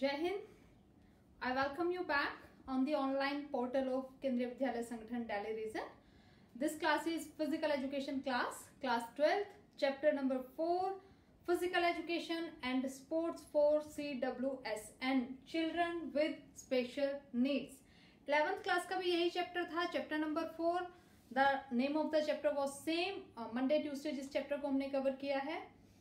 Jai Hind. I welcome you back on the online portal of Kendriya Vidyalaya Sangathan Delhi region. This class is physical education class 12th, chapter number 4, physical education and sports for CWSN, children with special needs. 11th class का भी यही chapter था, chapter number 4. The name of the chapter was same. Monday Tuesday जिस chapter को हमने cover किया है,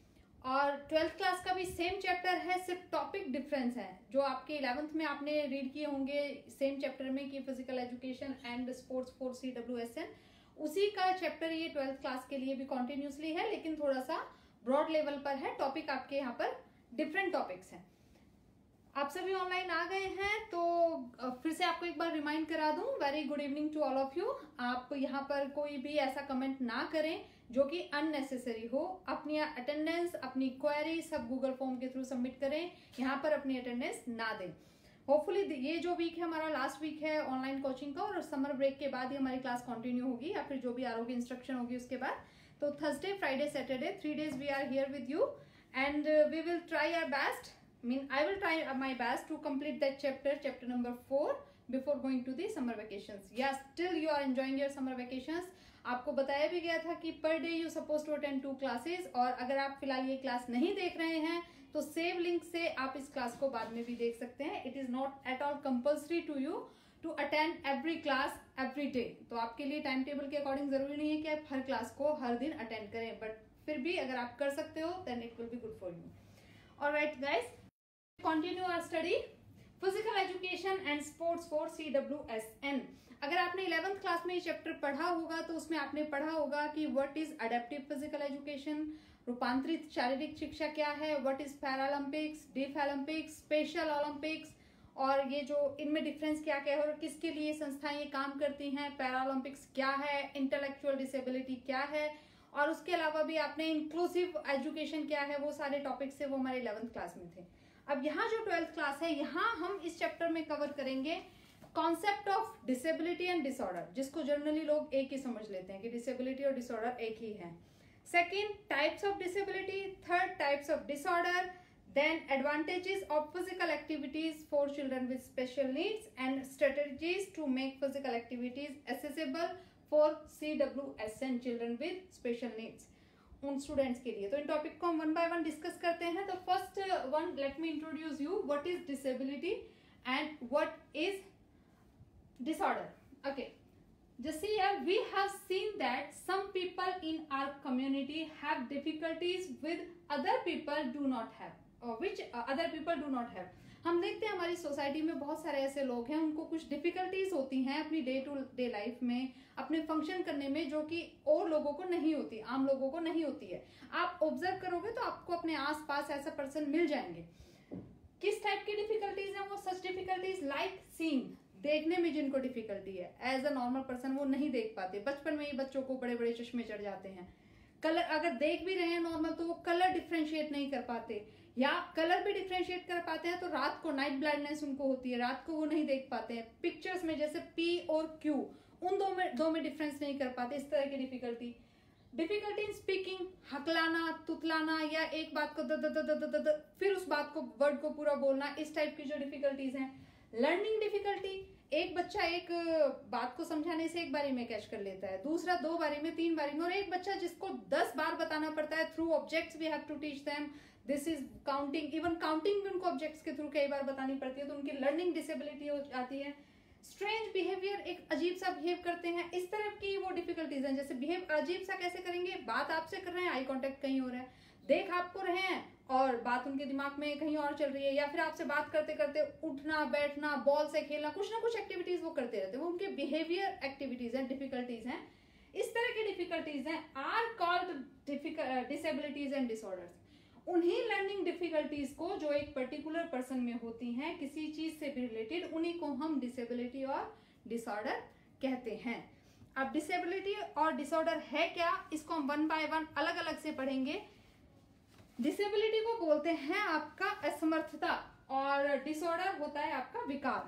और 12th क्लास का भी सेम चैप्टर है, सिर्फ टॉपिक डिफरेंस है. जो आपके 11th में आपने रीड किए होंगे सेम चैप्टर में कि physical education and sports for CWSN, उसी का चैप्टर ये 12th क्लास के लिए भी कॉन्टिन्यूसली है, लेकिन थोड़ा सा ब्रॉड लेवल पर है. टॉपिक आपके यहाँ पर डिफरेंट टॉपिक्स हैं. आप सभी ऑनलाइन आ गए हैं तो फिर से आपको एक बार रिमाइंड करा दूं, very good evening to all of you. आप यहाँ पर कोई भी ऐसा कमेंट ना करें जो कि अननेसेसरी हो. अपनी अटेंडेंस, अपनी क्वेरी सब गूगल फॉर्म के थ्रू सबमिट करें. यहाँ पर अपनी अटेंडेंस ना दें. होपफुली ये जो वीक है हमारा लास्ट वीक है ऑनलाइन कोचिंग का, और समर ब्रेक के बाद ही हमारी क्लास कंटिन्यू होगी, या फिर जो भी आरोग्य इंस्ट्रक्शन होगी उसके बाद. तो Thursday, Friday, Saturday 3 days we are here with you, and we will try our best. I will try my best to complete that chapter number 4 before going to the summer vacations. Yes, still you are enjoying your summer vacations. आपको बताया भी गया था कि per day you supposed to attend 2 classes, और अगर आप फिलहाल ये क्लास नहीं देख रहे हैं तो सेव लिंक से आप इस क्लास को बाद में भी देख सकते हैं. It is not at all compulsory to you to attend every class every day. तो आपके लिए टाइम टेबल के अकॉर्डिंग जरूरी नहीं है कि आप हर क्लास को हर दिन अटेंड करें, बट फिर भी अगर आप कर सकते हो then it will be good for you. Alright guys, continue our study physical education and sports for CWSN. अगर आपने 11th क्लास में ये चैप्टर पढ़ा होगा तो उसमें आपने पढ़ा होगा कि what is adaptive physical education, रूपांतरित शारीरिक शिक्षा क्या है, what is Paralympics, deaf Olympics, special Olympics, और ये जो इनमें डिफरेंस क्या क्या है और किसके लिए संस्थाएं ये काम करती हैं. पैरालंपिक्स क्या है, इंटेलेक्चुअल डिसेबिलिटी क्या है, और उसके अलावा भी आपने इंक्लूसिव एजुकेशन क्या है, वो सारे टॉपिक्स है वो हमारे 11th क्लास में थे. अब यहाँ जो 12th क्लास है, यहाँ हम इस चैप्टर में कवर करेंगे concept of disability and disorder, जिसको जनरली लोग एक ही समझ लेते हैं कि डिसेबिलिटी और डिसऑर्डर एक ही है. Second, types of disability. Third, types of disorder. Then advantages of physical activities for children with special needs and strategies to make physical activities accessible for CWSN, children with special needs, उन students के लिए. तो इन topic को हम 1 by 1 discuss करते हैं. तो first one, let me introduce you what is disability and what is disorder. Okay, just here we have seen that some people in our community have difficulties with other people do not have, or which other people do not have. हम देखते हैं हमारी society में बहुत सारे ऐसे लोग हैं, उनको कुछ डिफिकल्टीज होती हैं अपनी डे टू डे लाइफ में, अपने फंक्शन करने में, जो कि और लोगों को नहीं होती, आम लोगों को नहीं होती है. आप ऑब्जर्व करोगे तो आपको अपने आसपास ऐसा पर्सन मिल जाएंगे. किस टाइप की डिफिकल्टीज है वो? सच डिफिकल्टीज लाइक सीइंग, देखने में जिनको डिफिकल्टी है, एज अ नॉर्मल पर्सन वो नहीं देख पाते. बचपन में ही बच्चों को बड़े बड़े चश्मे चढ़ जाते हैं. कलर अगर देख भी रहे हैं नॉर्मल तो वो कलर डिफ्रेंशिएट नहीं कर पाते, या कलर भी डिफ्रेंशिएट कर पाते हैं तो रात को नाइट ब्लाइंडनेस उनको होती है, रात को वो नहीं देख पाते हैं. पिक्चर्स में जैसे P और Q, उन दो में डिफरेंस नहीं कर पाते. इस तरह की डिफिकल्टी. डिफिकल्टी इन स्पीकिंग, हकलाना, तुतलाना, या एक बात को द फिर उस बात को वर्ड को पूरा बोलना, इस टाइप की जो डिफिकल्टीज हैं. लर्निंग डिफिकल्टी, एक बच्चा एक बात को समझाने से एक बारी में कैच कर लेता है, दूसरा 2 बारी में, 3 बारी में, और एक बच्चा जिसको 10 बार बताना पड़ता है. Through objects we have to teach them. This is counting, even counting भी उनको ऑब्जेक्ट्स के थ्रू कई बार बतानी पड़ती है, तो उनकी लर्निंग डिसेबिलिटी हो जाती है. स्ट्रेंज बिहेवियर, एक अजीब सा बिहेव करते हैं, इस तरह की वो डिफिकल्टीज हैं. जैसे बिहेव अजीब सा कैसे करेंगे? बात आपसे कर रहे हैं, आई कांटेक्ट कहीं हो रहा है, देख आपको रहे हैं और बात उनके दिमाग में कहीं और चल रही है, या फिर आपसे बात करते करते उठना बैठना, बॉल से खेलना, कुछ ना कुछ एक्टिविटीज वो करते रहते हैं. वो उनके बिहेवियर एक्टिविटीज हैं, डिफिकल्टीज हैं. इस तरह की डिफिकल्टीज हैं are called disabilities and disorders. उन्हीं लर्निंग डिफिकल्टीज को जो एक पर्टिकुलर पर्सन में होती हैं, किसी चीज से भी रिलेटेड, उन्हीं को हम डिसेबिलिटी और डिसऑर्डर कहते हैं. अब डिसेबिलिटी और डिसऑर्डर है क्या, इसको हम 1 by 1 अलग अलग से पढ़ेंगे. डिसेबिलिटी को बोलते हैं आपका असमर्थता, और डिसऑर्डर होता है आपका विकार.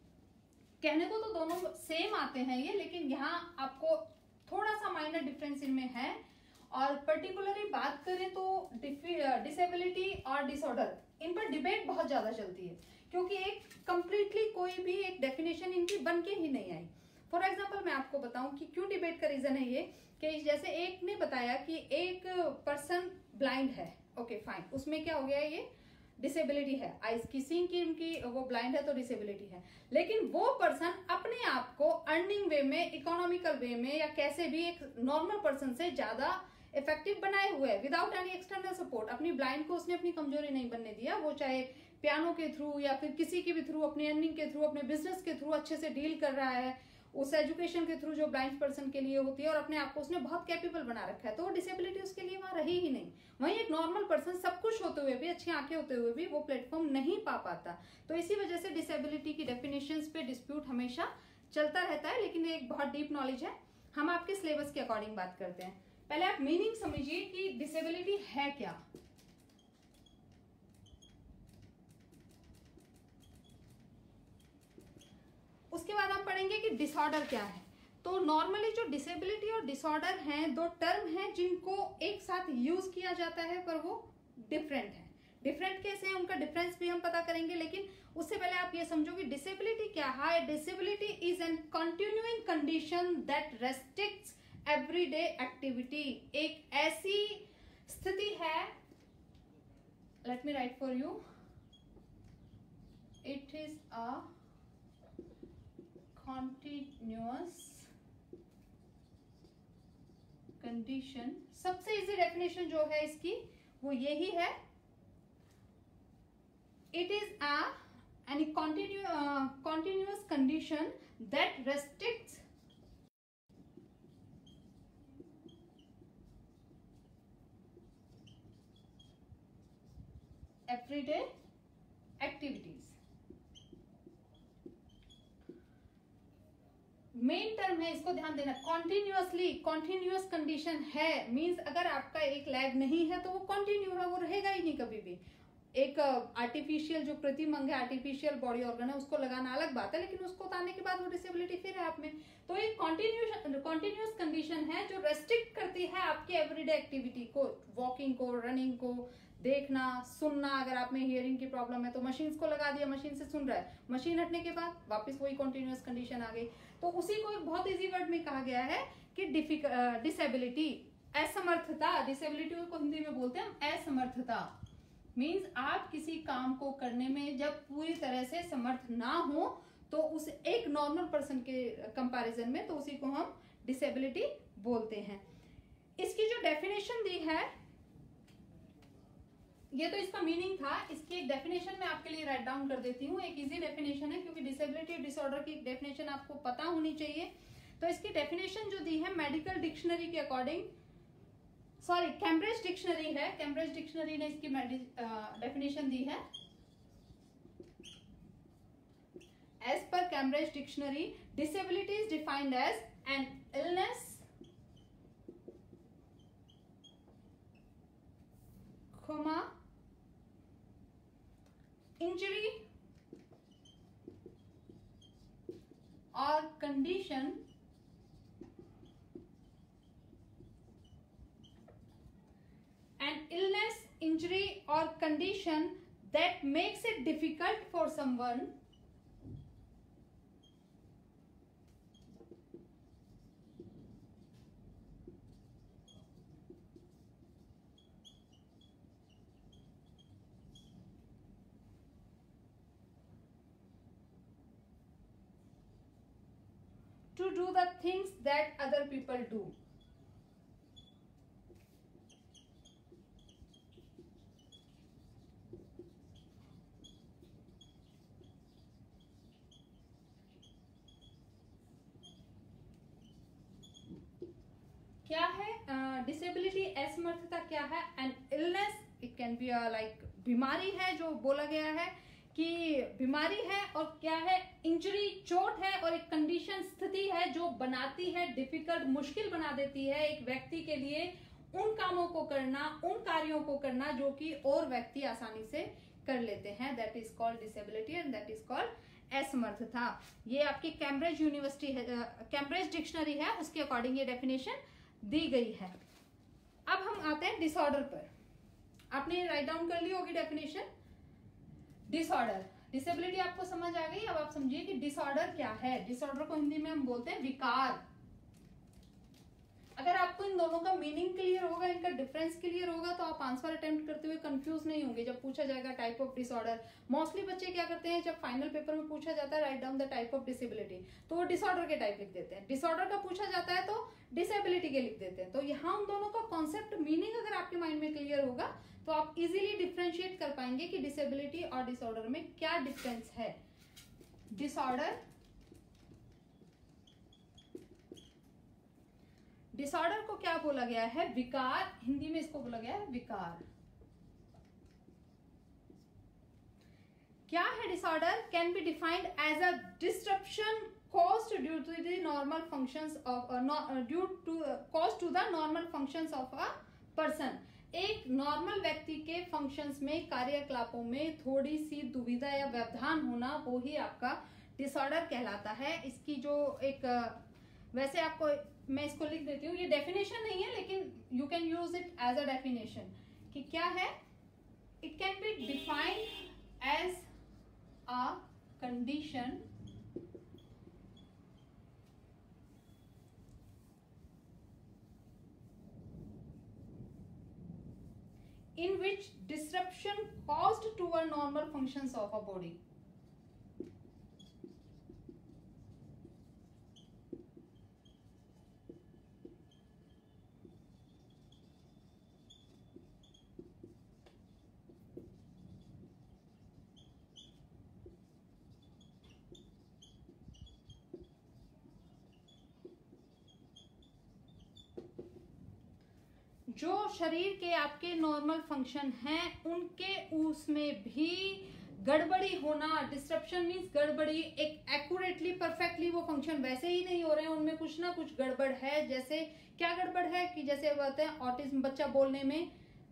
कहने को तो दोनों सेम आते हैं ये, लेकिन यहाँ आपको थोड़ा सा माइनर डिफरेंस इनमें है. और पर्टिकुलरली बात करें तो डिसेबिलिटी और डिसऑर्डर, इन पर डिबेट बहुत ज्यादा चलती है क्योंकि एक कंप्लीटली कोई भी एक डेफिनेशन इनकी बन के ही नहीं आई। फॉर एग्जाम्पल मैं आपको बताऊं कि क्यों डिबेट का रीजन है ये, कि जैसे एक ने बताया कि एक पर्सन ब्लाइंड है, ओके फाइन, उसमें क्या हो गया, ये डिसेबिलिटी है, आइज की सीइंग की उनकी वो ब्लाइंड है तो डिसेबिलिटी है, लेकिन वो पर्सन अपने आप को अर्निंग वे में, इकोनॉमिकल वे में या कैसे भी एक नॉर्मल पर्सन से ज्यादा इफेक्टिव बनाए हुए है विदाउट एनी एक्सटर्नल सपोर्ट। अपनी ब्लाइंड को उसने अपनी कमजोरी नहीं बनने दिया, वो चाहे पियानो के थ्रू या फिर किसी के भी थ्रू, अपनी अर्निंग के थ्रू, अपने बिजनेस के थ्रू अच्छे से डील कर रहा है, उस एजुकेशन के थ्रू जो ब्लाइंड पर्सन के लिए होती है, और अपने आप को उसने बहुत कैपेबल बना रखा है, तो वो डिसेबिलिटी उसके लिए वहां रही ही नहीं। वहीं एक नॉर्मल पर्सन सब कुछ होते हुए भी, अच्छी आंखें होते हुए भी वो प्लेटफॉर्म नहीं पा पाता। तो इसी वजह से डिसेबिलिटी की डेफिनेशंस पे डिस्प्यूट हमेशा चलता रहता है, लेकिन एक बहुत डीप नॉलेज है। हम आपके सिलेबस के अकॉर्डिंग बात करते हैं। पहले आप मीनिंग समझिए कि डिसेबिलिटी है क्या। उसके बाद हम पढ़ेंगे कि डिसऑर्डर क्या है। तो नॉर्मली जो डिसेबिलिटी और डिसऑर्डर हैं, दो टर्म हैं जिनको एक साथ यूज किया जाता है, पर वो डिफरेंट है। डिफरेंट कैसे है, उनका डिफरेंस भी हम पता करेंगे, लेकिन उससे पहले आप ये समझो कि डिसेबिलिटी क्या है। Disability is an continuing condition that restricts everyday activity. एक ऐसी स्थिति है, let me write for you, it is a continuous condition। सबसे इजी डेफिनेशन जो है इसकी वो यही है, it is any continuous condition that restricts everyday activities। Main term है, इसको ध्यान देना, कॉन्टिन्यूअसली, कॉन्टिन्यूअस कंडीशन है, मींस अगर आपका एक लैग नहीं है तो वो कंटिन्यू है, वो रहेगा ही नहीं कभी भी। एक आर्टिफिशियल जो प्रतिमंग है, आर्टिफिशियल बॉडी ऑर्गन है, उसको लगाना अलग बात है, लेकिन उसको उतारने के बाद वो डिसेबिलिटी फिर है आप में। तो एक कॉन्टिन्यूअस कंडीशन है जो रेस्ट्रिक्ट करती है आपकी एवरीडे एक्टिविटी को, वॉकिंग को, रनिंग को, देखना, सुनना। अगर आप में हियरिंग की प्रॉब्लम है तो मशीन को लगा दिया, मशीन से सुन रहा है, मशीन हटने के बाद वापस वही कॉन्टिन्यूअस कंडीशन आ गई। तो उसी को एक बहुत इजी वर्ड में कहा गया है कि डिसेबिलिटी, असमर्थता। डिसेबिलिटी को हिंदी में बोलते हैं असमर्थता। मीन्स आप किसी काम को करने में जब पूरी तरह से समर्थ ना हो, तो उस एक नॉर्मल पर्सन के कंपैरिजन में, तो उसी को हम डिसेबिलिटी बोलते हैं। इसकी जो डेफिनेशन दी है, ये तो इसका मीनिंग था, इसकी एक डेफिनेशन मैं आपके लिए राइट डाउन कर देती हूँ। एक इजी डेफिनेशन है, क्योंकि डिसेबिलिटी और डिसऑर्डर की डेफिनेशन आपको पता होनी चाहिए। तो इसकी डेफिनेशन जो दी है मेडिकल डिक्शनरी के अकॉर्डिंग, सॉरी कैम्ब्रिज डिक्शनरी है, कैम्ब्रिज डिक्शनरी ने इसकी डेफिनेशन दी है। As per Cambridge dictionary, disability is defined as an illness, comma, injury or condition an illness, injury or condition that makes it difficult for someone to do the things that other people do। क्या है disability, असमर्थता क्या है? An illness, it can be like बीमारी है, जो बोला गया है कि बीमारी है, और क्या है, इंजरी, चोट है, और एक कंडीशन, स्थिति है जो बनाती है डिफिकल्ट, मुश्किल बना देती है एक व्यक्ति के लिए उन कामों को करना, उन कार्यों को करना जो कि और व्यक्ति आसानी से कर लेते हैं। That is called disability and that is called असमर्थता। ये आपकी कैम्ब्रिज यूनिवर्सिटी है, कैम्ब्रिज डिक्शनरी है, उसके अकॉर्डिंग ये डेफिनेशन दी गई है। अब हम आते हैं डिसऑर्डर पर। आपने राइट डाउन कर ली होगी डेफिनेशन। डिसऑर्डर, डिसेबिलिटी आपको समझ आ गई। अब आप समझिए कि डिसऑर्डर क्या है। डिसऑर्डर को हिंदी में हम बोलते हैं विकार। अगर आपको इन दोनों का मीनिंग क्लियर होगा, इनका डिफरेंस क्लियर होगा, तो आप आंसर अटेम्प्ट करते हुए कंफ्यूज नहीं होंगे जब पूछा जाएगा टाइप ऑफ डिसऑर्डर। मोस्टली बच्चे क्या करते हैं, जब फाइनल पेपर में पूछा जाता है write down the type of disability, तो वो डिसऑर्डर के टाइप लिख देते हैं। डिसऑर्डर का पूछा जाता है तो डिसेबिलिटी के लिख देते हैं। तो यहाँ उन दोनों का कॉन्सेप्ट मीनिंग अगर आपके माइंड में क्लियर होगा तो आप इजिली डिफ्रेंशिएट कर पाएंगे कि डिसेबिलिटी और डिसऑर्डर में क्या डिफरेंस है। डिसऑर्डर को क्या बोला गया है, विकार। हिंदी में इसको बोला गया है विकार। क्या है disorder? Can be defined as a disruption caused due to the normal functions of caused to the normal functions of a person। एक नॉर्मल व्यक्ति के फंक्शंस में, कार्यकलापों में थोड़ी सी दुविधा या व्यवधान होना, वो ही आपका डिसऑर्डर कहलाता है। इसकी जो एक वैसे आपको मैं इसको लिख देती हूँ, ये डेफिनेशन नहीं है लेकिन you can use it as a definition कि क्या है। It can be defined as a condition in which disruption caused to a normal functions of a body। जो शरीर के आपके नॉर्मल फंक्शन हैं उनके उसमें भी गड़बड़ी होना, डिस्ट्रप्शन मीन्स गड़बड़ी, एक एक्यूरेटली परफेक्टली वो फंक्शन वैसे ही नहीं हो रहे हैं, उनमें कुछ ना कुछ गड़बड़ है। जैसे क्या गड़बड़ है कि जैसे बताते हैं ऑटिज्म बच्चा बोलने में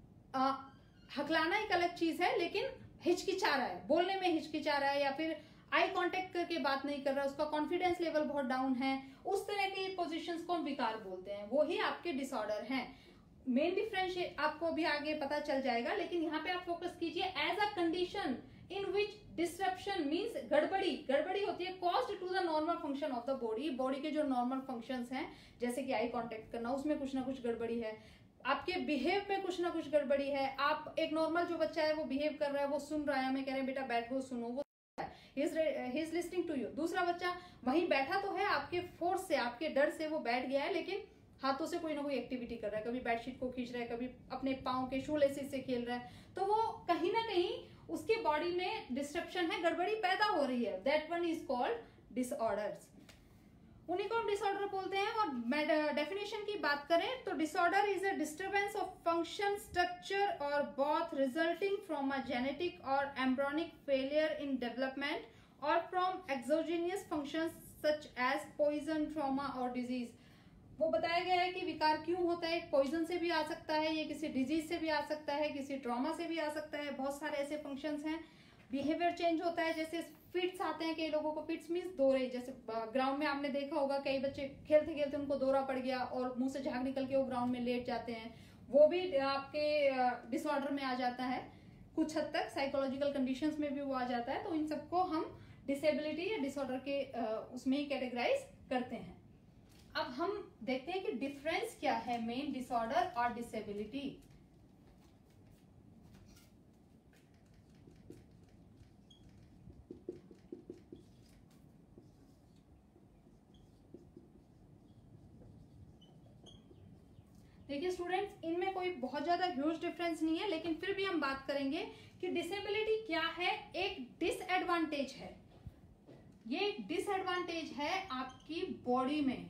हकलाना एक अलग चीज है लेकिन हिचकिचा रहा है, बोलने में हिचकिचा रहा है, या फिर आई कांटेक्ट करके बात नहीं कर रहा, उसका कॉन्फिडेंस लेवल बहुत डाउन है, उस तरह की पोजीशंस को हम विकार बोलते हैं, वो ही आपके डिसऑर्डर हैं। मेन डिफरेंस आपको भी आगे पता चल जाएगा, लेकिन यहाँ पे आप फोकस कीजिए as a condition in which disruption means गड़बड़ी होती है caused to the normal function of the body के जो नॉर्मल फंक्शंस हैं जैसे कि आई कांटेक्ट करना, उसमें कुछ ना कुछ गड़बड़ी है, आपके बिहेव में कुछ ना कुछ गड़बड़ी है। आप एक नॉर्मल जो बच्चा है वो बिहेव कर रहा है, वो सुन रहा है, हमें कह रहे हैं बेटा बैठो सुनो, वो he is listening to you। दूसरा बच्चा वहीं बैठा तो है, आपके फोर्स से, आपके डर से वो बैठ गया है, लेकिन हाथों से कोई ना कोई एक्टिविटी कर रहा है, कभी बेडशीट को खींच रहा है, कभी अपने पाँव के शू लेसिस से खेल रहा है, तो वो कहीं ना कहीं उसके बॉडी में डिस्ट्रप्शन है, गड़बड़ी पैदा हो रही है। That one is called disorders, उन्हीं को हम डिसऑर्डर बोलते हैं। और डेफिनेशन की बात करें तो disorder is a disturbance of function, structure और both resulting from a genetic और एम्ब्रियोनिक फेलियर इन डेवलपमेंट और from exogenous functions such as poison, trauma और डिजीज। वो बताया गया है कि विकार क्यों होता है, पॉइजन से भी आ सकता है, ये किसी डिजीज से भी आ सकता है, किसी ट्रॉमा से भी आ सकता है, बहुत सारे ऐसे फंक्शंस हैं। बिहेवियर चेंज होता है, जैसे फिट्स आते हैं, कई लोगों को फिट्स मीन्स दौरे, जैसे ग्राउंड में आपने देखा होगा कई बच्चे खेलते खेलते उनको दौरा पड़ गया और मुंह से झाग निकल के वो ग्राउंड में लेट जाते हैं, वो भी आपके डिसऑर्डर में आ जाता है। कुछ हद तक साइकोलॉजिकल कंडीशंस में भी वो आ जाता है। तो इन सबको हम डिसेबिलिटी या डिसऑर्डर के उसमें ही कैटेगराइज करते हैं। अब हम देखते हैं कि डिफरेंस क्या है मेन डिसऑर्डर और डिसेबिलिटी। देखिए स्टूडेंट्स, इनमें कोई बहुत ज्यादा ह्यूज डिफरेंस नहीं है, लेकिन फिर भी हम बात करेंगे कि डिसेबिलिटी क्या है। एक डिसएडवांटेज है, ये एक डिसएडवांटेज है आपकी बॉडी में।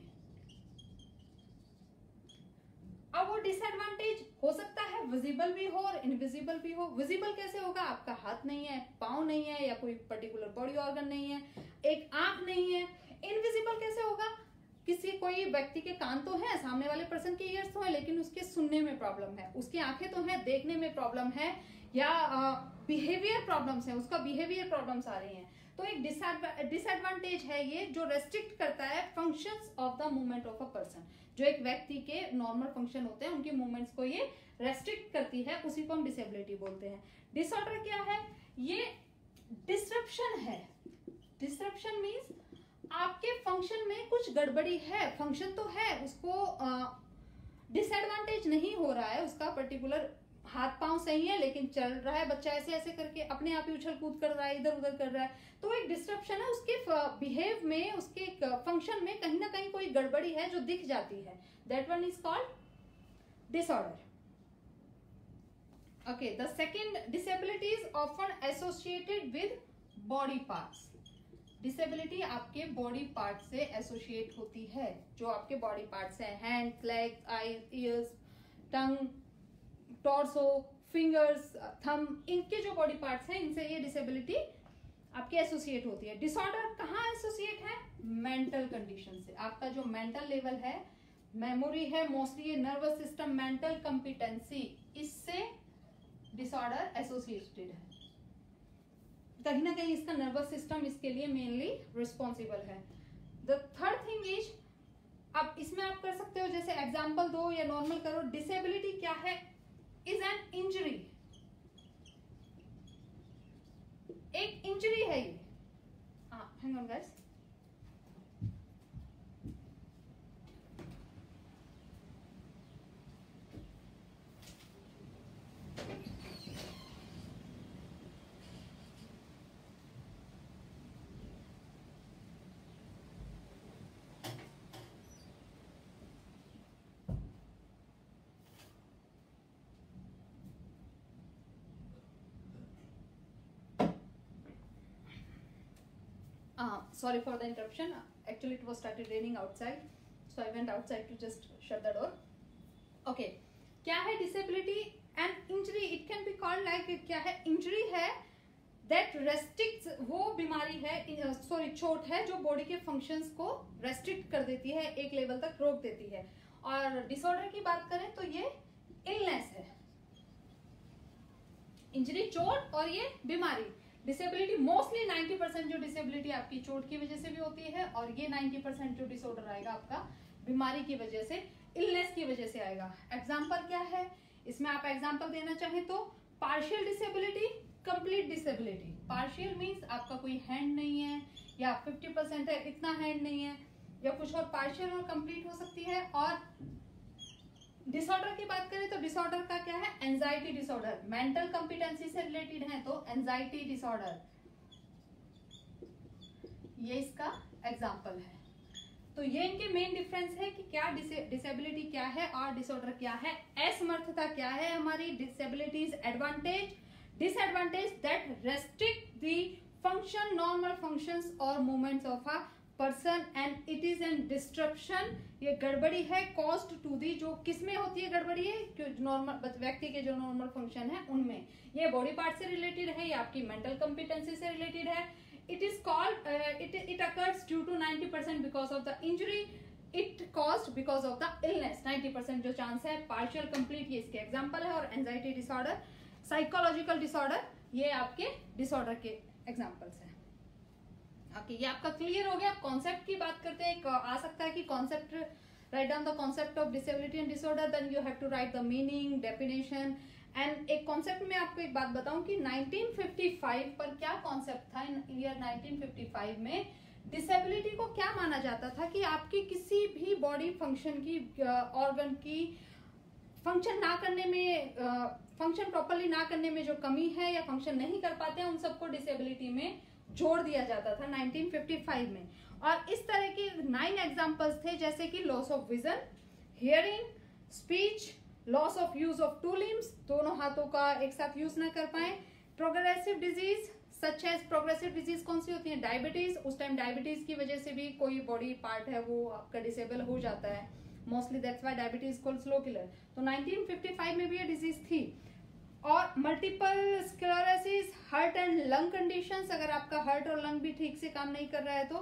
अब वो डिसएडवांटेज हो सकता है विजिबल भी हो और इनविजिबल भी हो। विजिबल कैसे होगा? आपका हाथ नहीं है, पाँव नहीं है, या कोई पर्टिकुलर बॉडी ऑर्गन नहीं है, एक आंख नहीं है। इनविजिबल कैसे होगा? किसी कोई व्यक्ति के कान तो है, सामने वाले पर्सन के ईयर्स तो है, लेकिन उसके सुनने में प्रॉब्लम है, उसकी आंखें तो है, देखने में प्रॉब्लम है, या बिहेवियर प्रॉब्लम्स है, उसका बिहेवियर प्रॉब्लम्स आ रही हैं। तो एक डिसएडवांटेज है ये, जो रेस्ट्रिक्ट करता है functions of the movement of a person. जो एक व्यक्ति के नॉर्मल फंक्शन होते हैं उनके मूवमेंट्स को ये रेस्ट्रिक्ट करती है, उसी को हम डिसेबिलिटी बोलते हैं। डिसऑर्डर क्या है? ये डिसरप्शन है। डिसरप्शन मीन्स आपके फंक्शन में कुछ गड़बड़ी है, फंक्शन तो है, उसको डिसएडवांटेज नहीं हो रहा है, उसका पर्टिकुलर हाथ पांव सही है लेकिन चल रहा है बच्चा ऐसे ऐसे करके अपने आप ही उछल कूद कर रहा है, इधर उधर कर रहा है, तो एक डिस्ट्रप्शन है, उसके बिहेव में, उसके फंक्शन में कहीं ना कहीं कोई गड़बड़ी है जो दिख जाती है। That one is called disorder. Okay, the second disability is often associated with body parts. Disability आपके बॉडी पार्ट से एसोसिएट होती है, जो आपके बॉडी पार्ट्स हैं, hands, legs, eyes, ears, tongue, torso, fingers, thumb, इनके जो बॉडी पार्ट्स हैं इनसे ये डिसेबिलिटी आपके एसोसिएट होती है। डिसऑर्डर कहाँ एसोसिएट है? मेंटल कंडीशन से। आपका जो मेंटल लेवल है, मेमोरी है, मोस्टली ये नर्वस सिस्टम, मेंटल कॉम्पिटेंसी, इससे डिसऑर्डर एसोसिएटेड है। कहीं ना कहीं इसका नर्वस सिस्टम इसके लिए मेनली रिस्पॉन्सिबल है। द थर्ड थिंग इज, अब इसमें आप कर सकते हो, जैसे एग्जांपल दो या नॉर्मल करो। डिसेबिलिटी क्या है? इज एन इंजरी, एक इंजरी है ये। Hang on guys, sorry for the interruption. Actually it was started raining outside, so I went outside to just shut the door. Okay, क्या है disability and injury? It can be called like, क्या है? Injury है that restricts, वो बीमारी है, sorry चोट है जो बॉडी के फंक्शंस को रेस्ट्रिक्ट कर देती है, एक लेवल तक रोक देती है। और डिसऑर्डर की बात करें तो ये इलनेस है। इंजरी चोट और ये बीमारी। डिसेबिलिटी मोस्टली 90% जो डिसेबिलिटी आपकी चोट की वजह से भी होती है, और ये 90% जो डिसऑर्डर आएगा आपका बीमारी की वजह से, इलनेस की वजह से आएगा। एग्जांपल क्या है इसमें? आप एग्जांपल देना चाहें तो partial disability, complete disability. Partial means आपका कोई हैंड नहीं है, या 50% है, इतना हैंड नहीं है, या कुछ और। पार्शियल और कंप्लीट हो सकती है। और डिसऑर्डर की बात करें तो डिसऑर्डर का क्या है? Anxiety disorder. मेंटल कॉम्पिटेंसी से रिलेटेड है तो एंजाइटी डिसऑर्डर, ये इसका एग्जांपल है। तो ये इनके मेन डिफरेंस है कि क्या डिसेबिलिटी क्या है और डिसऑर्डर क्या है। असमर्थता क्या है हमारी? Disabilities advantage, disadvantage that restrict the function, normal functions और movements of a person, and it is an disruption, ये गड़बड़ी है कॉस्ट टू दी, जो किसमें होती है गड़बड़ी है? नॉर्मल व्यक्ति के जो नॉर्मल फंक्शन है उनमें। ये बॉडी पार्ट से रिलेटेड है, ये आपकी मेंटल कॉम्पिटेंसी से रिलेटेड है। It is called, it occurs due to 90% because of the injury, it caused because of the illness. 90% जो चांस है। पार्शियल, कंप्लीट, ये इसके एग्जाम्पल है। और एंजाइटी डिसऑर्डर, साइकोलॉजिकल डिसऑर्डर, ये आपके डिसऑर्डर के एग्जाम्पल्स हैं। ओके, ये आपका क्लियर हो गया। कॉन्सेप्ट की बात करते हैं। आ सकता है कि concept, write down the concept of disability and disorder, then you have to write the meaning, definition. And एक कॉन्सेप्ट में आपको एक बात बताऊं कि 1955 पर क्या कॉन्सेप्ट था। ईयर 1955 में डिसेबिलिटी को क्या माना जाता था कि आपकी किसी भी बॉडी फंक्शन की, ऑर्गन की फंक्शन ना करने में, फंक्शन प्रॉपरली ना करने में जो कमी है या फंक्शन नहीं कर पाते हैं, उन सबको डिसेबिलिटी में जोड़ दिया जाता था 1955 में। और इस तरह के 9 एग्जांपल्स थे, जैसे कि loss of vision, hearing, speech, loss of use of 2 limbs, दोनों हाथों का एक साथ यूज ना कर पाए, progressive disease such as, progressive disease कौन सी होती है? डायबिटीज। उस टाइम डायबिटीज की वजह से भी कोई बॉडी पार्ट है वो आपका डिसेबल हो जाता है, mostly that's why diabetes called slow killer. तो 1955 में भी ये डिजीज थी। और multiple sclerosis, heart and lung conditions, अगर आपका हार्ट और लंग भी ठीक से काम नहीं कर रहा है तो,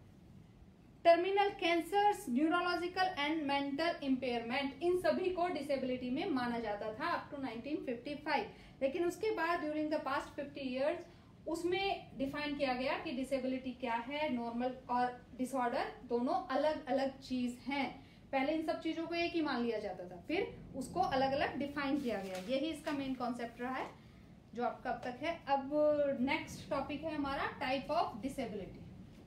terminal cancers, neurological and mental impairment, इन सभी को डिसेबिलिटी में माना जाता था अप टू 1955। लेकिन उसके बाद ड्यूरिंग द पास्ट 50 इयर्स उसमें डिफाइन किया गया कि डिसेबिलिटी क्या है, नॉर्मल और डिसऑर्डर दोनों अलग अलग चीज हैं। पहले इन सब चीजों को एक ही मान लिया जाता था, फिर उसको अलग अलग डिफाइन किया गया। यही इसका मेन कॉन्सेप्ट रहा है। जो आपका अब तक है। अब नेक्स्ट टॉपिक है हमारा टाइप ऑफ डिसेबिलिटी।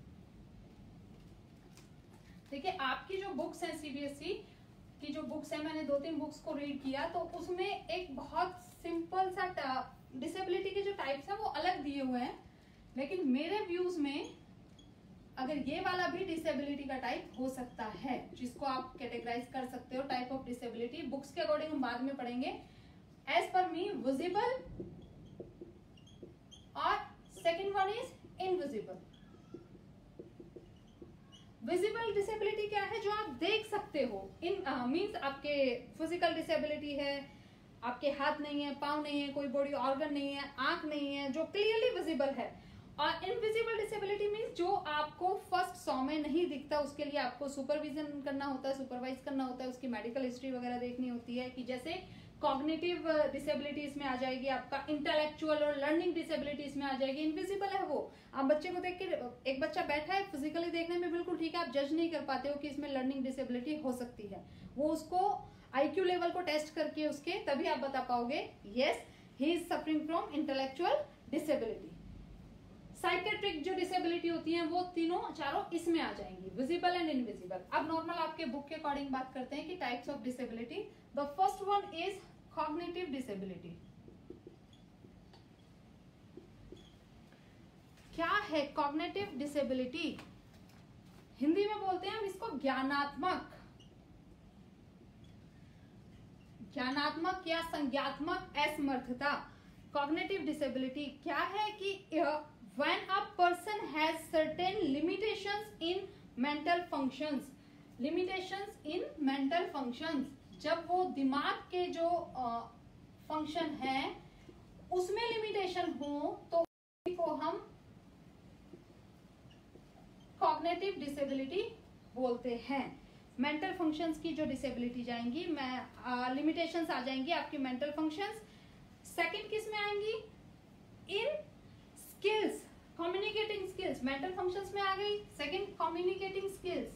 देखिए आपकी जो बुक्स हैं सीबीएसई की जो बुक्स है, मैंने 2-3 बुक्स को रीड किया तो उसमें एक बहुत सिंपल सा डिसेबिलिटी के जो टाइप्स हैं वो अलग दिए हुए हैं, लेकिन मेरे व्यूज में अगर ये वाला भी डिसेबिलिटी का टाइप हो सकता है जिसको आप कैटेगराइज कर सकते हो टाइप ऑफ डिसेबिलिटी। बुक्स के अकॉर्डिंग हम बाद में पढ़ेंगे। एज पर मी विजिबल और second one is invisible. Visible disability क्या है? जो आप देख सकते हो। इन मींस आपके फिजिकल डिसेबिलिटी है, आपके हाथ नहीं है, पाँव नहीं है, कोई बॉडी ऑर्गन नहीं है, आंख नहीं है, जो क्लियरली विजिबल है। और इनविजिबल डिसेबिलिटी मींस जो आपको फर्स्ट 100 में नहीं दिखता, उसके लिए आपको सुपरविजन करना होता है, सुपरवाइज करना होता है, उसकी मेडिकल हिस्ट्री वगैरह देखनी होती है। कि जैसे कॉग्निटिव डिसेबिलिटीज में आ जाएगी, आपका इंटेलेक्चुअल और लर्निंग डिसेबिलिटीज में आ जाएगी। इनविजिबल है वो, आप बच्चे को देख के, एक बच्चा बैठा है फिजिकली देखने में बिल्कुल ठीक है, आप जज नहीं कर पाते हो कि इसमें लर्निंग डिसेबिलिटी हो सकती है। वो उसको आईक्यू लेवल को टेस्ट करके उसके तभी आप बता पाओगे yes he is suffering from intellectual disability. Psychiatric जो डिसेबिलिटी होती है वो तीनों चारों इसमें आ जाएंगी, विजिबल एंड इनविजिबल। अब नॉर्मल आपके बुक के अकॉर्डिंग बात करते हैं कि types of disability. The first one is cognitive disability. क्या है कॉग्निटिव डिसेबिलिटी? हिंदी में बोलते हैं हम इसको ज्ञानात्मक या संज्ञात्मक असमर्थता। कॉग्निटिव डिसेबिलिटी क्या है कि when a person has certain limitations in mental functions, जब वो दिमाग के जो फंक्शन है उसमें लिमिटेशन हो तो को हम कॉग्निटिव डिसेबिलिटी बोलते हैं। मेंटल फंक्शंस की जो डिसेबिलिटी जाएंगी, लिमिटेशंस आ जाएंगी आपकी मेंटल फंक्शंस। सेकंड किस में आएंगी? इन skills, communicating skills mental functions में आ गई। Second communicating skills.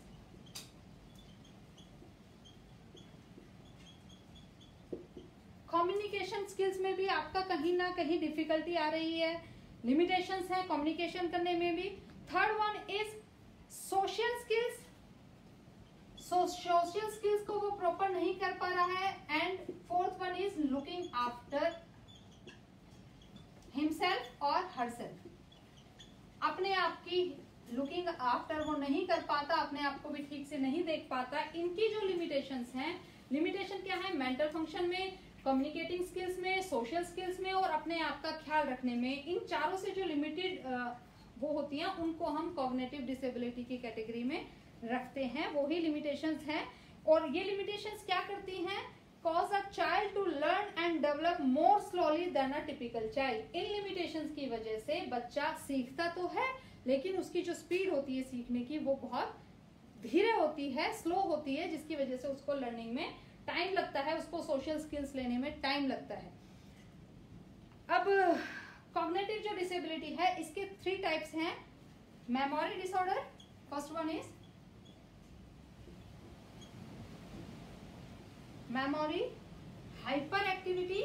Communication skills में भी आपका कहीं ना कहीं डिफिकल्टी आ रही है, लिमिटेशंस है कम्युनिकेशन करने में भी। Third one is social skills. Social skills को वो प्रॉपर नहीं कर पा रहा है। And fourth one is looking after himself और हरसेल्फ। अपने आप की लुकिंग आफ्टर वो नहीं कर पाता, अपने आप को भी ठीक से नहीं देख पाता। इनकी जो लिमिटेशंस हैं, लिमिटेशन क्या है? मेंटल फंक्शन में, कम्युनिकेटिंग स्किल्स में, सोशल स्किल्स में और अपने आप का ख्याल रखने में। इन चारों से जो लिमिटेड वो होती हैं उनको हम कॉग्निटिव डिसेबिलिटी की कैटेगरी में रखते हैं। वो ही लिमिटेशंस हैं। और ये लिमिटेशंस क्या करती हैं? cause a child to learn and develop more slowly than a typical child। इन लिमिटेशंस की वजह से बच्चा सीखता तो है लेकिन उसकी जो स्पीड होती है सीखने की वो बहुत धीरे होती है, स्लो होती है, जिसकी वजह से उसको लर्निंग में टाइम लगता है, उसको सोशल स्किल्स लेने में टाइम लगता है। अब कॉग्निटिव जो डिसेबिलिटी है इसके 3 टाइप्स हैं। Memory disorder, first one is memory hyperactivity,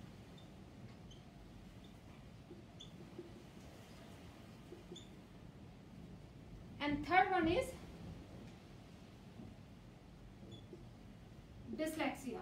and third one is dyslexia।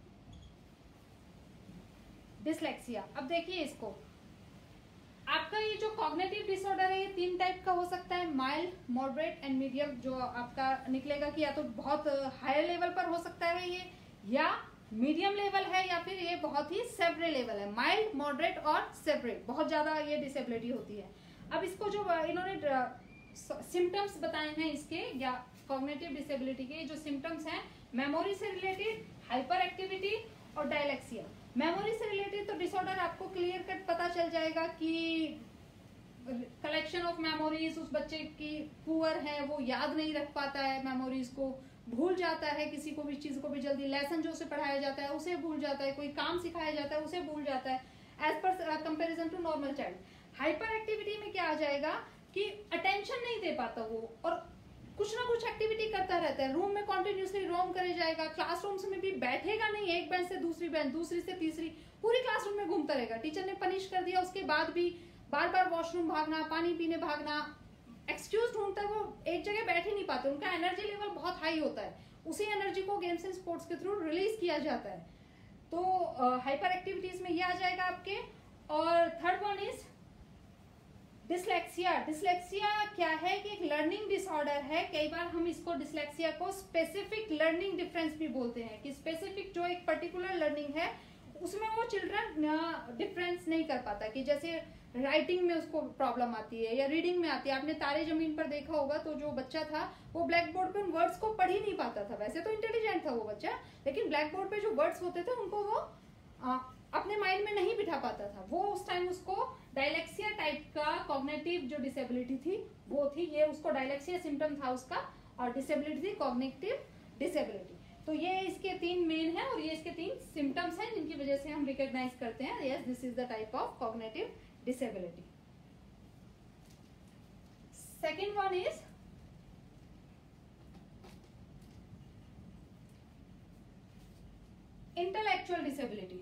अब देखिए इसको, आपका ये जो कॉग्निटिव डिसऑर्डर है ये 3 टाइप का हो सकता है, माइल्ड, मॉडरेट एंड मीडियम। जो आपका निकलेगा कि या तो बहुत हाई लेवल पर हो सकता है ये, या मीडियम लेवल है, या फिर ये बहुत ही सेवरे लेवल है। माइल्ड, मॉडरेट और सेवरे, बहुत ज्यादा ये डिसेबिलिटी होती है। अब इसको जो इन्होंने सिम्टम्स बताए हैं इसके या कॉग्निटिव डिसेबिलिटी के, जो सिम्टम्स हैं मेमोरी से रिलेटेड, हाइपर एक्टिविटी और डायलेक्सिया। मेमोरी से रिलेटेड तो डिसऑर्डर आपको क्लियर कट पता चल जाएगा कि कलेक्शन ऑफ मेमोरीज उस बच्चे की पुअर है, वो याद नहीं रख पाता है, मेमोरीज को भूल जाता है, किसी को भी चीज को भी जल्दी, लेसन जो उसे पढ़ाया जाता है उसे भूल जाता है, कोई काम सिखाया जाता है उसे भूल जाता है, as per comparison to normal child. Hyper activity में क्या आ जाएगा कि अटेंशन नहीं दे पाता वो, और कुछ ना कुछ एक्टिविटी करता रहता है, रूम में कॉन्टिन्यूसली रोम करे जाएगा, क्लासरूम्स में भी बैठेगा नहीं, एक बेंच से दूसरी बेंच, दूसरी से तीसरी, पूरी क्लासरूम में घूमता रहेगा। टीचर ने पनिश कर दिया उसके बाद भी बार बार वॉशरूम भागना, पानी पीने भागना, एक्सक्यूज ढूंढता है, वो एक जगह बैठ ही नहीं पाते। उनका एनर्जी लेवल बहुत हाई होता है, उसी एनर्जी को गेम्स एंड स्पोर्ट्स के थ्रू रिलीज किया जाता है। तो हाइपर एक्टिविटीज में ये आ जाएगा आपके। और third one is dyslexia. Dyslexia क्या है कि एक लर्निंग डिसऑर्डर है। कई बार हम इसको डिसलेक्सिया को स्पेसिफिक लर्निंग डिफरेंस भी बोलते हैं, कि स्पेसिफिक जो एक पर्टिकुलर लर्निंग है उसमें वो चिल्ड्रन डिफरेंस नहीं कर पाता, कि जैसे राइटिंग में उसको प्रॉब्लम आती है या रीडिंग में आती है। आपने तारे जमीन पर देखा होगा, तो जो बच्चा था वो ब्लैक बोर्ड पे उन वर्ड्स को पढ़ ही नहीं पाता था। वैसे तो इंटेलिजेंट था वो बच्चा, लेकिन ब्लैक बोर्ड पे जो वर्ड्स होते थे उनको वो अपने माइंड में नहीं बिठा पाता था। वो उस टाइम उसको डायलेक्सिया टाइप का कॉग्निटिव जो डिसेबिलिटी थी वो थी, ये उसको डायलेक्सिया सिम्टम था उसका, और डिसेबिलिटी थी कॉग्निटिव डिसेबिलिटी। तो ये इसके 3 मेन है और ये इसके 3 सिम्टम्स हैं जिनकी वजह से हम रिकॉग्नाइज करते हैं yes this is the type of cognitive disability. Second one is intellectual disability.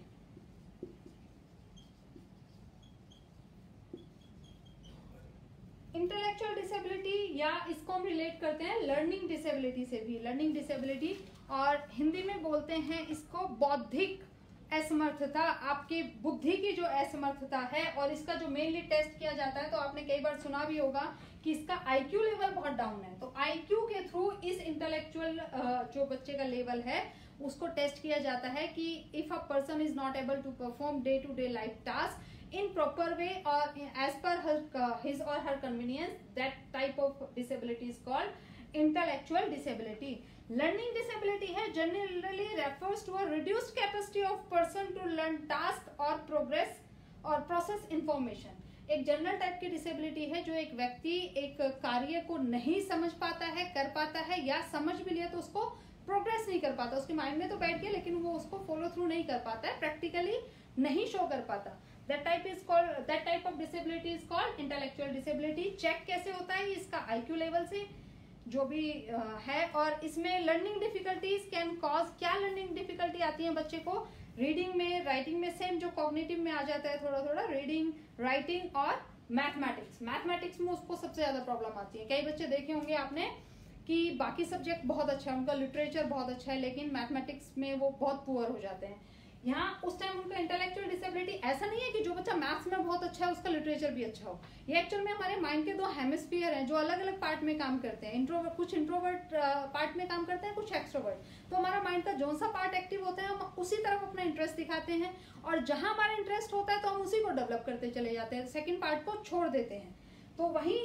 Intellectual disability या इसको हम रिलेट करते हैं लर्निंग डिसेबिलिटी से भी, लर्निंग डिसेबिलिटी, और हिंदी में बोलते हैं इसको बौद्धिक असमर्थता, आपकी बुद्धि की जो असमर्थता है। और इसका जो मेनली टेस्ट किया जाता है, तो आपने कई बार सुना भी होगा कि इसका आईक्यू लेवल बहुत डाउन है, तो आईक्यू के थ्रू इस इंटेलेक्चुअल जो बच्चे का लेवल है उसको टेस्ट किया जाता है कि if a person is not able to perform day to day life task in proper way और एज पर हिज और her convenience, that type of disability is called intellectual disability. Learning disability है generally refers to a reduced capacity of person to learn task or progress or process information. एक general type की disability है जो एक व्यक्ति एक कार्य को नहीं समझ पाता है, कर पाता है, या समझ भी लिया तो उसको प्रोग्रेस नहीं कर पाता। उसके माइंड में तो बैठ गया लेकिन वो उसको फॉलो थ्रू नहीं कर पाता है, प्रैक्टिकली नहीं शो कर पाता। That type of disability is called intellectual disability. Check कैसे होता है इसका आईक्यू लेवल से जो भी है। और इसमें लर्निंग डिफिकल्टीज कैन कॉज, क्या लर्निंग डिफिकल्टी आती है बच्चे को? रीडिंग में, राइटिंग में, सेम जो कॉग्निटिव में आ जाता है थोड़ा थोड़ा, रीडिंग, राइटिंग और मैथमेटिक्स। मैथमेटिक्स में उसको सबसे ज्यादा प्रॉब्लम आती है। कई बच्चे देखे होंगे आपने कि बाकी सब्जेक्ट बहुत अच्छा है, उनका लिटरेचर बहुत अच्छा है, लेकिन मैथमेटिक्स में वो बहुत पुअर हो जाते हैं। यहाँ उस टाइम उनका इंटेलेक्चुअल डिसेबिलिटी ऐसा नहीं है कि जो बच्चा मैथ्स में बहुत अच्छा है उसका लिटरेचर भी अच्छा हो। ये एक्चुअल में हमारे माइंड के 2 हेमिस्फीयर हैं जो अलग अलग पार्ट में काम करते हैं। कुछ इंट्रोवर्ट पार्ट में काम करते हैं, कुछ एक्सट्रोवर्ट। तो हमारा माइंड का जो सा पार्ट एक्टिव होता है हम उसी तरफ अपना इंटरेस्ट दिखाते हैं, और जहां हमारा इंटरेस्ट होता है तो हम उसी को डेवलप करते चले जाते हैं, सेकेंड पार्ट को छोड़ देते हैं। तो वही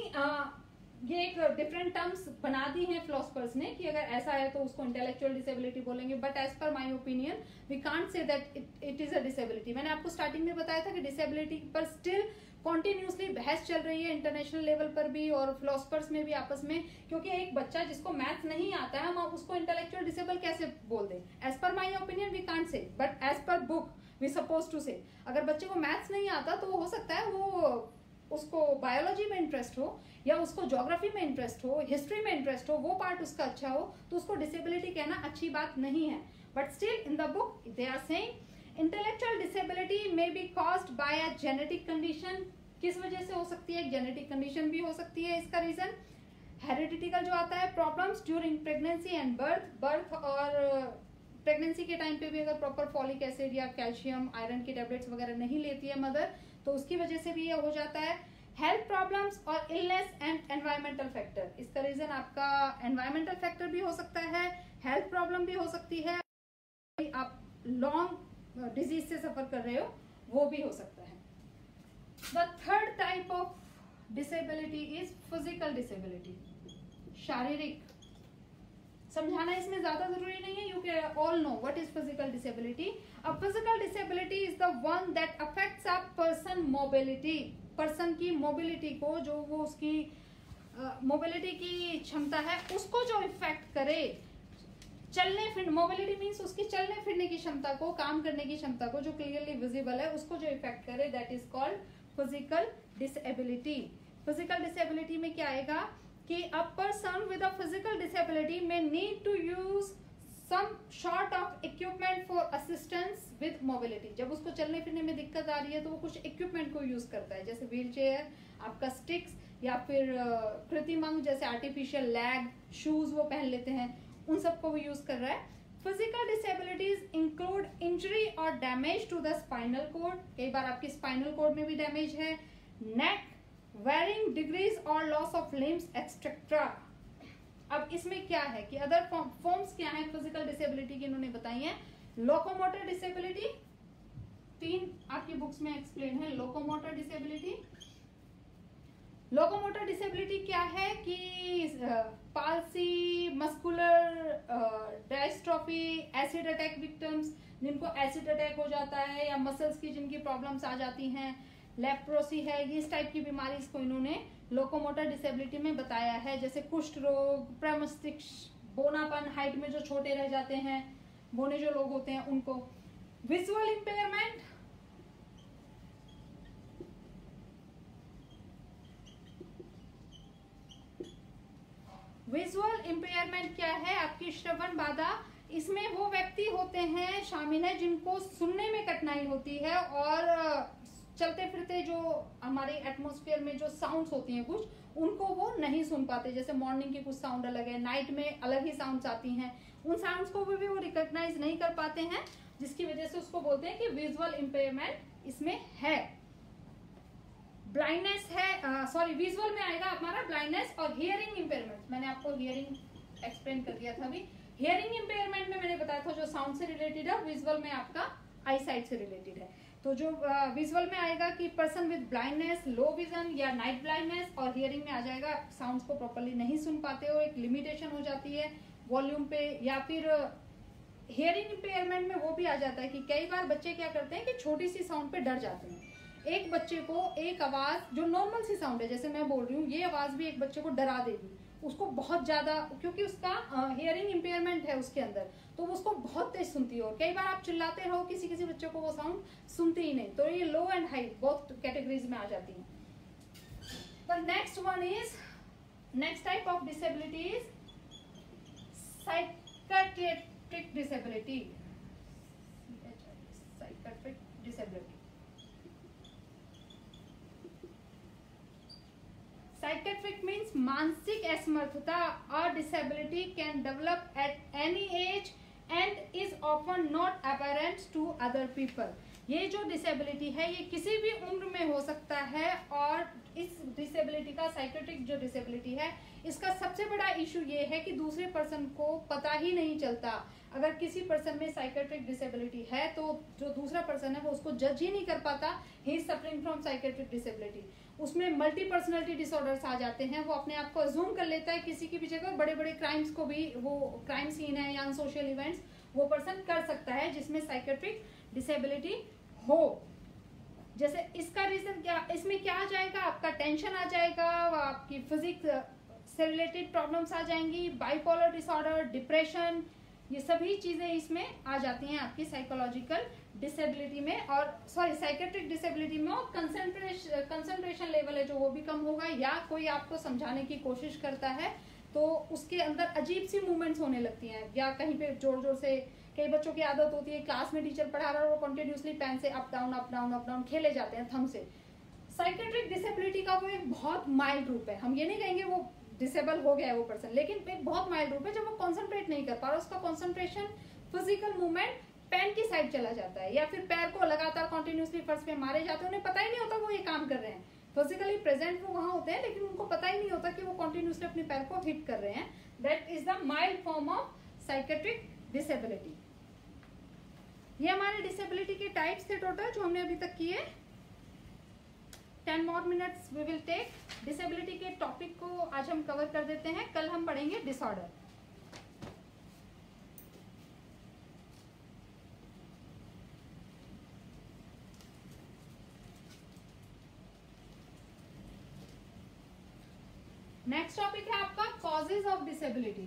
ये एक डिफरेंट टर्म्स बना दी हैं फिलोसफर्स ने कि अगर ऐसा है तो उसको इंटेलेक्चुअल डिसेबिलिटी बोलेंगे, but as per my opinion we can't say that it is a disability. मैंने आपको स्टार्टिंग में बताया था कि डिसेबिलिटी पर स्टिल कॉन्टिन्यूसली बहस चल रही है इंटरनेशनल लेवल पर भी और फिलोसफर्स में भी आपस में, क्योंकि एक बच्चा जिसको मैथ्स नहीं आता है हम उसको इंटेलेक्चुअल डिसेबल कैसे बोल दें? As per my opinion we can't say, but as per book we suppose to say. अगर बच्चे को मैथ्स नहीं आता तो हो सकता है वो उसको बायोलॉजी में इंटरेस्ट हो या उसको ज्योग्राफी में इंटरेस्ट हो, हिस्ट्री में इंटरेस्ट हो, वो पार्ट उसका अच्छा हो, तो उसको डिसेबिलिटी कहना अच्छी बात नहीं है। But still in the book they are saying intellectual disability may be caused by a genetic condition. किस वजह से हो सकती है? जेनेटिक कंडीशन भी हो सकती है इसका रीजन। हेरिडिटिकल जो आता है, problems during pregnancy and birth और प्रेगनेंसी के टाइम पे भी अगर प्रॉपर फॉलिक एसिड या कैल्शियम, आयरन की टेबलेट्स वगैरह नहीं लेती है मदर, तो उसकी वजह से भी ये हो जाता है। हेल्थ प्रॉब्लम्स और इलनेस एंड एनवायरमेंटल फैक्टर, इसका रीजन आपका एनवायरमेंटल फैक्टर भी हो सकता है, हेल्थ प्रॉब्लम भी हो सकती है, आप लॉन्ग डिजीज से सफर कर रहे हो वो भी हो सकता है। The third type of disability is physical disability, शारीरिक। समझाना इसमें ज्यादा जरूरी नहीं है, you can all know what is physical disability. A physical disability is the one that affects a person mobility, person की मोबिलिटी को, जो वो उसकी मोबिलिटी की क्षमता है उसको जो इफेक्ट करे, चलने फिर, मोबिलिटी मीन्स उसकी चलने फिरने की क्षमता को, काम करने की क्षमता को जो क्लियरली विजिबल है उसको जो इफेक्ट करे, that is called physical disability. Physical disability में क्या आएगा कि a person with a physical disability may need to use some short of equipment for assistance with mobility. जब उसको चलने फिरने में दिक्कत आ रही है तो वो कुछ इक्विपमेंट को यूज करता है, जैसे व्हील चेयर, आपका स्टिक्स, या फिर कृत्रिम अंग जैसे आर्टिफिशियल लैग, शूज वो पहन लेते हैं, उन सबको वो यूज कर रहा है। फिजिकल डिसेबिलिटीज इंक्लूड इंजरी और damage to the spinal cord, कई बार आपकी स्पाइनल कॉर्ड में भी डैमेज है, नेक, वेरिंग डिग्रीज और लॉस ऑफ लिम्स एक्सेट्रा। अब इसमें क्या है कि अदर फॉर्म्स क्या है फिजिकल डिसेबिलिटी की इन्होंने बताई है। लोकोमोटर डिसेबिलिटी 3 आपकी बुक्स में एक्सप्लेन है। लोकोमोटर डिसेबिलिटी, लोकोमोटर डिसेबिलिटी क्या है कि palsy, muscular dystrophy, acid attack victims जिनको एसिड अटैक हो जाता है, या मसल्स की जिनकी प्रॉब्लम्स आ जाती हैं, लेप्रोसी है, ये इस टाइप की बीमारी इसको इन्होंने लोकोमोटर डिसेबिलिटी में बताया है। जैसे कुष्ठ रोग, प्रेमस्टिक्स, बोनापन, हाइट में जो छोटे रह जाते हैं, बोने जो लोग होते हैं उनको। विजुअल इंपेयरमेंट, विजुअल इंपेयरमेंट क्या है, आपकी श्रवण बाधा। इसमें वो व्यक्ति होते हैं शामिल है जिनको सुनने में कठिनाई होती है और चलते फिरते जो हमारे एटमॉस्फेयर में जो साउंड्स होती हैं कुछ, उनको वो नहीं सुन पाते। जैसे मॉर्निंग की कुछ साउंड अलग है, नाइट में अलग ही साउंड्स आती हैं, उन साउंड्स को भी वो रिकॉग्नाइज नहीं कर पाते हैं, जिसकी वजह से उसको बोलते हैं कि विजुअल इंपेयरमेंट इसमें है। ब्लाइंडनेस है, सॉरी विजुअल में आएगा हमारा ब्लाइंडनेस और हियरिंग इंपेयरमेंट। मैंने आपको हियरिंग एक्सप्लेन कर दिया था अभी। हियरिंग इंपेयरमेंट में मैंने बताया था जो साउंड से रिलेटेड है, विजुअल में आपका आई साइट से रिलेटेड है। तो जो विजुअल में आएगा कि person with blindness, low vision या नाइट ब्लाइंडनेस, और हियरिंग में आ जाएगा साउंड्स को प्रॉपर्ली नहीं सुन पाते हो, एक लिमिटेशन हो जाती है वॉल्यूम पे, या फिर हियरिंग इंपेयरमेंट में वो भी आ जाता है कि कई बार बच्चे क्या करते हैं कि छोटी सी साउंड पे डर जाते हैं। एक बच्चे को एक आवाज जो नॉर्मल सी साउंड है, जैसे मैं बोल रही हूँ, ये आवाज भी एक बच्चे को डरा देगी, उसको बहुत ज्यादा, क्योंकि उसका हियरिंग इंपेयरमेंट है उसके अंदर, तो वो उसको बहुत तेज सुनती है। और कई बार आप चिल्लाते रहो, किसी किसी बच्चे को वो साउंड सुनते ही नहीं। तो ये low and high both categories में आ जाती है। The next one is, next type of disability is psychiatric disability. Psychiatric disability, psychiatric means मानसिक असमर्थता। A disability can develop at any age and is often not apparent to other people. ये जो disability है ये किसी भी उम्र में हो सकता है, और इस डिसेबिलिटी का, साइकेट्रिक जो डिसेबिलिटी है, इसका सबसे बड़ा इशू ये है कि दूसरे पर्सन को पता ही नहीं चलता। अगर किसी पर्सन में साइकेट्रिक डिसेबिलिटी है तो जो दूसरा पर्सन है वो उसको जज ही नहीं कर पाता, he is suffering from psychiatric disability. उसमें मल्टी पर्सनैलिटी डिसऑर्डर्स आ जाते हैं, वो अपने आप को अज्यूम कर लेता है किसी की भी जगह। बड़े बड़े क्राइम्स को भी, वो क्राइम सीन है या सोशल इवेंट्स, वो पर्सन कर सकता है जिसमें साइकेट्रिक डिसेबिलिटी हो। जैसे इसका रीजन क्या, इसमें क्या आ जाएगा, आपका टेंशन आ जाएगा, आपकी फिजिक्स से रिलेटेड प्रॉब्लम्स आ जाएंगी, बाइपोलर डिसऑर्डर, डिप्रेशन, ये सभी चीजें इसमें आ जाती हैं आपकी साइकोलॉजिकल डिसेबिलिटी में, और सॉरी साइकेट्रिक डिसेबिलिटी में। और कंसंट्रेशन लेवल है जो वो भी कम होगा, या कोई आपको समझाने की कोशिश करता है तो उसके अंदर अजीब सी मूवमेंट्स होने लगती हैं, या कहीं पे जोर जोर से, कई बच्चों की आदत होती है क्लास में टीचर पढ़ा रहा है और वो कंटिन्यूसली पेन से up down up down up down खेले जाते हैं थंब से। साइकेट्रिक डिसेबिलिटी का वो एक बहुत माइल्ड रूप है, हम ये नहीं कहेंगे वो डिसेबल हो गया है वो पर्सन, लेकिन एक बहुत माइल्ड रूप है जब वो कॉन्सेंट्रेट नहीं कर पा रहा, उसका कॉन्सेंट्रेशन, फिजिकल मूवमेंट पेन की साइड चला जाता है, या फिर पैर को लगातार कंटिन्यूसली फर्श पे मारे जाते हैं, उन्हें पता ही नहीं होता वो ये काम कर रहे हैं। फिजिकली प्रेजेंट वो वहां होते हैं लेकिन उनको पता ही नहीं होता कि वो कंटिन्यूसली अपने पैर को हिट कर रहे हैं। That is the mild form of psychiatric disability. ये हमारे डिसेबिलिटी के टाइप्स थे टोटल जो हमने अभी तक किए। 10 more minutes we will take। Disability के टॉपिक को आज हम कवर कर देते हैं, कल हम पढ़ेंगे डिसऑर्डर। नेक्स्ट टॉपिक है आपका कॉजेज ऑफ डिसेबिलिटी।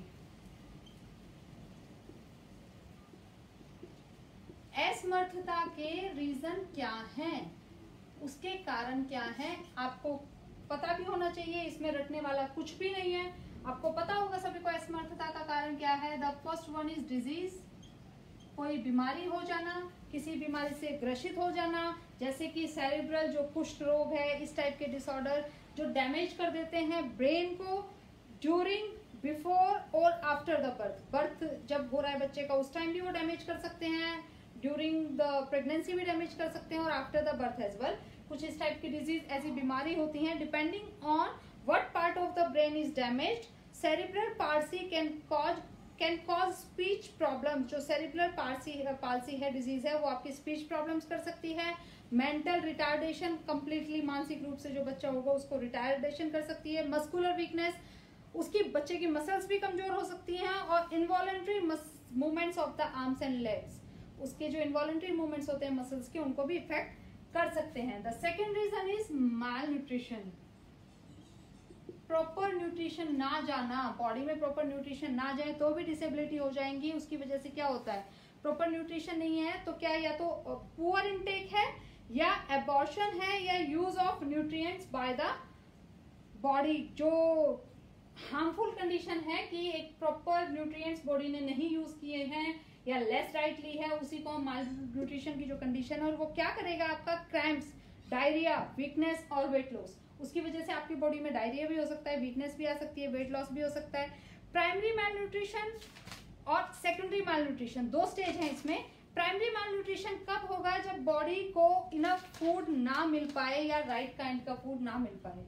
असमर्थता के रीजन क्या हैं, उसके कारण क्या हैं, आपको पता भी होना चाहिए, इसमें रटने वाला कुछ भी नहीं है। आपको पता होगा सभी को असमर्थता का कारण क्या है। The first one is disease, कोई बीमारी हो जाना, किसी बीमारी से ग्रसित हो जाना, जैसे कि सेरेब्रल जो कुष्ठ रोग है, इस टाइप के डिसऑर्डर जो डैमेज कर देते हैं ब्रेन को ड्यूरिंग, बिफोर और आफ्टर द बर्थ। बर्थ जब हो रहा है बच्चे का उस टाइम भी वो डैमेज कर सकते हैं, ड्यूरिंग द प्रेगनेंसी भी डैमेज कर सकते हैं और after the birth as well. कुछ इस टाइप की डिजीज ऐसी बीमारी होती हैं। Depending on what part of the brain is damaged, cerebral palsy can cause speech problem. जो सेरिब्रल पाल्सी है, डिजीज है, वो आपकी स्पीच प्रॉब्लम्स कर सकती है। मेंटल रिटार्डेशन, कंप्लीटली मानसिक रूप से जो बच्चा होगा उसको रिटार्डेशन कर सकती है। मस्कुलर वीकनेस, उसकी बच्चे की मसल्स भी कमजोर हो सकती हैं। और involuntary movements of the arms and legs, उसके जो इनवॉलंटरी मूवमेंट्स होते हैं मसल्स के, उनको भी इफेक्ट कर सकते हैं। The second reason is malnutrition, proper nutrition ना जाना, बॉडी में प्रॉपर न्यूट्रिशन ना जाए तो भी डिसेबिलिटी हो जाएंगी। उसकी वजह से क्या होता है, प्रॉपर न्यूट्रिशन नहीं है तो क्या, या तो पुअर इनटेक है, या एबॉर्शन है, या use of nutrients by the body. जो हार्मफुल कंडीशन है कि एक प्रॉपर न्यूट्रिएंट्स बॉडी ने नहीं यूज किए हैं या लेस डाइट ली है, उसी को माल न्यूट्रिशन की जो कंडीशन है, और वो क्या करेगा, आपका क्रैम्प्स, डायरिया, वीकनेस और वेट लॉस। उसकी वजह से आपकी बॉडी में डायरिया भी हो सकता है, वीकनेस भी आ सकती है, वेट लॉस भी हो सकता है। प्राइमरी माल न्यूट्रिशन और सेकेंडरी माल न्यूट्रिशन, दो स्टेज हैं इसमें। प्राइमरी माल न्यूट्रिशन कब होगा, जब बॉडी को इनफ फूड ना मिल पाए या राइट काइंड का फूड ना मिल पाए।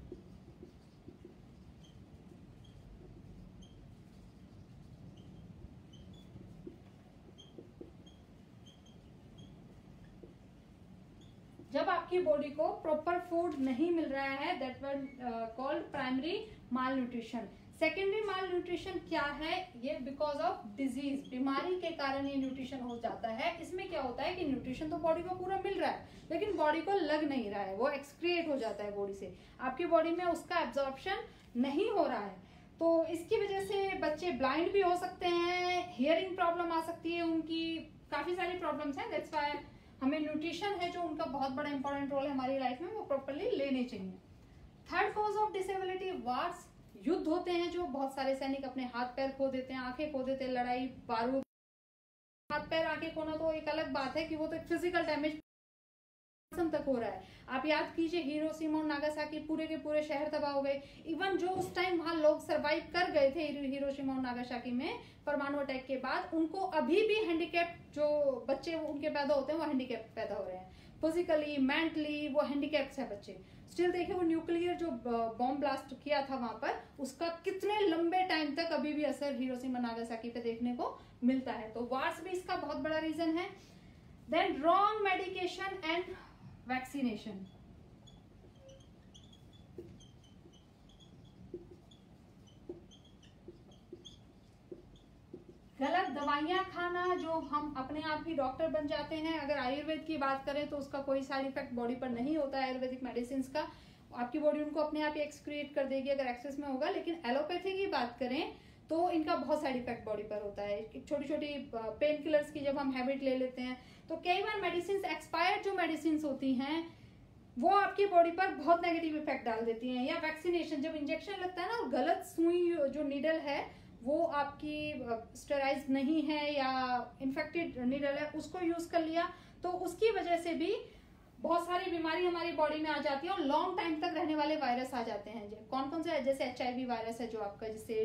जब आपकी बॉडी को प्रॉपर फूड नहीं मिल रहा है, that one called primary malnutrition. Secondary malnutrition क्या है, ये बिकॉज ऑफ डिजीज, बीमारी के कारण ये न्यूट्रिशन हो जाता है। इसमें क्या होता है कि न्यूट्रिशन तो बॉडी को पूरा मिल रहा है लेकिन बॉडी को लग नहीं रहा है, वो एक्सक्रिएट हो जाता है बॉडी से, आपकी बॉडी में उसका एब्जॉर्प्शन नहीं हो रहा है। तो इसकी वजह से बच्चे ब्लाइंड भी हो सकते हैं, हियरिंग प्रॉब्लम आ सकती है उनकी, काफी सारी प्रॉब्लम्स हैं। दैट्स व्हाई हमें न्यूट्रिशन है जो उनका बहुत बड़ा इंपॉर्टेंट रोल है हमारी लाइफ में, वो प्रॉपरली लेने चाहिए। Third cause of disability, wars, युद्ध होते हैं जो बहुत सारे सैनिक अपने हाथ पैर खो देते हैं, आंखें खो देते हैं, लड़ाई बारूद। हाथ पैर आंखें खोना तो एक अलग बात है कि वो तो फिजिकल डैमेज तक हो रहा है। आप याद कीजिए हिरोशिमा और नागासाकी, पूरे के पूरे शहर तबाह हो गए। इवन जो उस टाइम वहां लोग सरवाइव कर गए थे हिरोशिमा और नागासाकी में परमाणु अटैक के बाद, उनको अभी भी हैंडीकैप जो बच्चे उनके पैदा होते हैं वो हैंडीकैप पैदा हो रहे हैं, फिजिकली मेंटली वो हैंडीकैप्स है बच्चे। स्टिल देखिए वो न्यूक्लियर जो बॉम्ब ब्लास्ट किया था वहां पर, उसका कितने लंबे टाइम तक अभी भी असर हिरोशिमा नागासाकी पे देखने को मिलता है। तो वार्स भी इसका बहुत बड़ा रीजन है। Then wrong medication and vaccination, गलत दवाइयां खाना, जो हम अपने आप ही डॉक्टर बन जाते हैं। अगर आयुर्वेद की बात करें तो उसका कोई साइड इफेक्ट बॉडी पर नहीं होता है आयुर्वेदिक मेडिसिन का, आपकी बॉडी उनको अपने आप ही एक्सक्रिएट कर देगी अगर एक्सेस में होगा। लेकिन एलोपैथी की बात करें तो इनका बहुत साइड इफेक्ट बॉडी पर होता है। छोटी छोटी पेन किलर्स की जब हम हैबिट ले लेते हैं तो कई बार मेडिसिन एक्सपायर्ड जो मेडिसिन होती हैं वो आपकी बॉडी पर बहुत नेगेटिव इफेक्ट डाल देती हैं। या वैक्सीनेशन, जब इंजेक्शन लगता है ना, गलत सुई जो नीडल है वो आपकी स्टेराइज नहीं है या इन्फेक्टेड नीडल है, उसको यूज कर लिया तो उसकी वजह से भी बहुत सारी बीमारी हमारी बॉडी में आ जाती है और लॉन्ग टाइम तक रहने वाले वायरस आ जाते हैं। कौन कौन से, जैसे HIV वायरस है जो आपका, जिससे